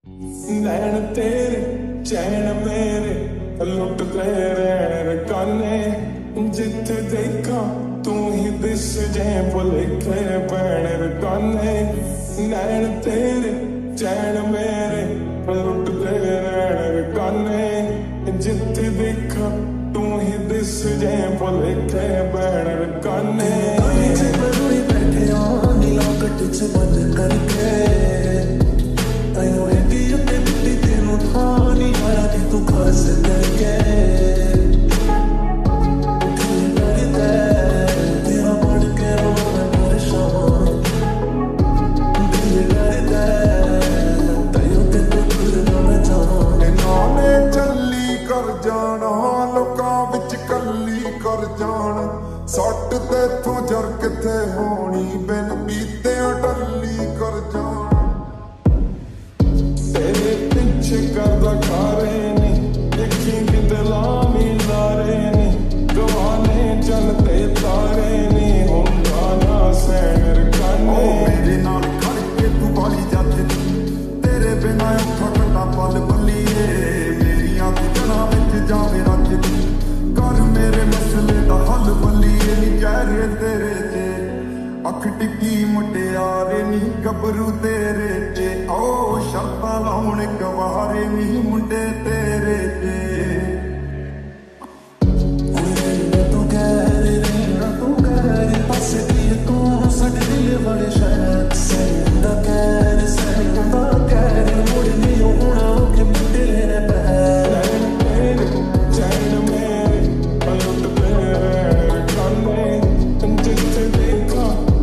नैन तेरे चैन मेरे लुटते रैन काने जिथे देखा तू ही दिस जे भुलेखे पैण काने नैन तेरे चैन मेरे लुटते रैन काने जिथे देखा तू ही दिस जे भुलेखे पैण काने बैठे नीला कट च बंद करके तू खास करके तेरा बढ़ के रोना परेशान दिल करता तैयो ते तू करना मैं जान इन्होंने चली कर जाना लोकां विच कल्ली कर जान सट ते तू जर किथे होनी बिन पीते टल्ली कर जान तेरे पीछे करदा खारे अख टिकी मुटियारे नी गबरू तेरे ते ओ शर्तां लाउण गवारे नी मुंडे तेरे ते तू कह पास दी तू साडे दिल वाले शायद सैंदा कह मुड़ नहीं होना के मुंडे लेने पै चैन मेरे पलट तेरे काने जिथे देखा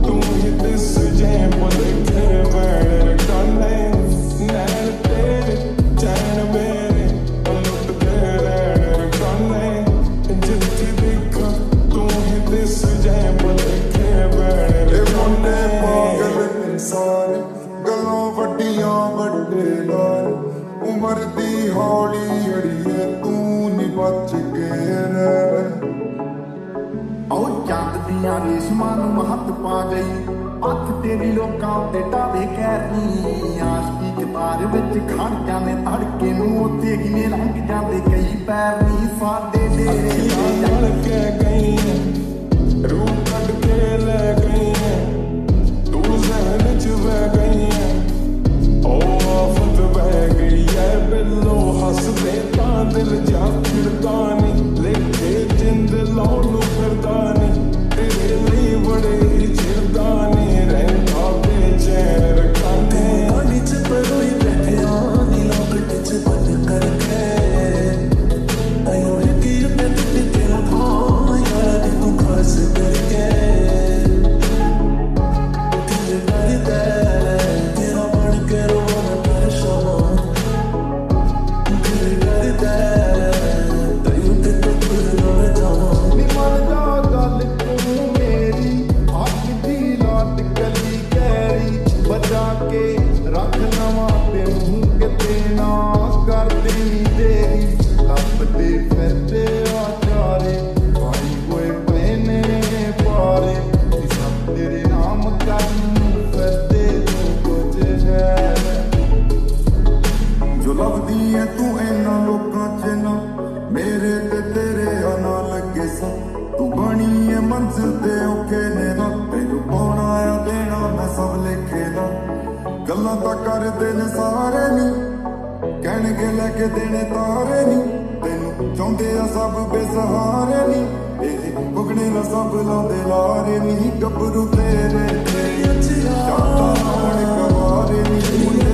उमर दी हौली अड़िए तू नी बच गए ओ चांद दियां रेशमां नूं महत पा गई अख तेरी लोकां ते ढावे कैरनी आशकी कतार विच खड़ जाने तड़के नूं उत्थे किने लंघ जांदे कई पैर नी साडे डेरे चल के गई रूह कट के ले गई तू जहन च बह गई ओ आफत बह गई है बिल्लो हसदे तां दिल जा फिरदा नी लेके जिंद लाउण नूं फिरदा नी तेरे लिए बड़े ही चिरदा नी रहिंदा बेचैन रखाने पानी च परोई बैठे नीला कट च बंद करके आयो है कि मैं तेरा भाई यार तू खास करके दिल करता तेरा बढ़ के रोना परेशान दिल करता तैयो ते तू करना मैं जान निमल जा गल तू मेरी अख दी लाट गली गहरी बचा के रख लवां तेनू किते ना कर देनी देरी लभदे फिरदे आचारे भाई कोई पैने पारे सब तेरे नाम करन फिरदे तू कुछ है जो लभदी है तू इन्हां लोकां च ना मेरे ते तेरे ना लगे सा तू बनी है मंजिल ते औखे ने ना तेनू पाउणा आ देना मैं सब लिखे ना गल्लां तां करदे ने सारे नी कहणगे लैके देने तारे नी तेनू चाहुंदे आ सब बेसहारे नी भुगने ना सब लांदे लारे नी गबरू तेरे ते शातां लाउण गवारे नी